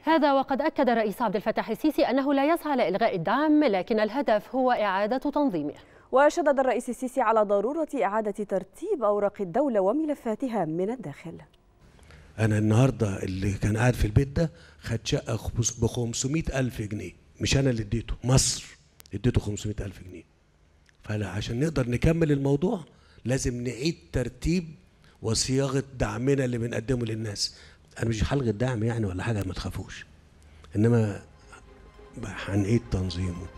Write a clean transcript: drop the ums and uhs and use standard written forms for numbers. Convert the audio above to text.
هذا وقد أكد الرئيس عبد الفتاح السيسي أنه لا يسعى لإلغاء الدعم، لكن الهدف هو إعادة تنظيمه. وشدد الرئيس السيسي على ضرورة إعادة ترتيب أوراق الدولة وملفاتها من الداخل. أنا النهاردة اللي كان قاعد في البيت ده خد شقة ب 500,000 جنيه، مش أنا اللي اديته، مصر اديته 500,000 جنيه. فعشان نقدر نكمل الموضوع لازم نعيد ترتيب وصياغة دعمنا اللي بنقدمه للناس. أنا مش هلغي الدعم يعني ولا حاجة، ما تخافوش، إنما هنعيد تنظيمه.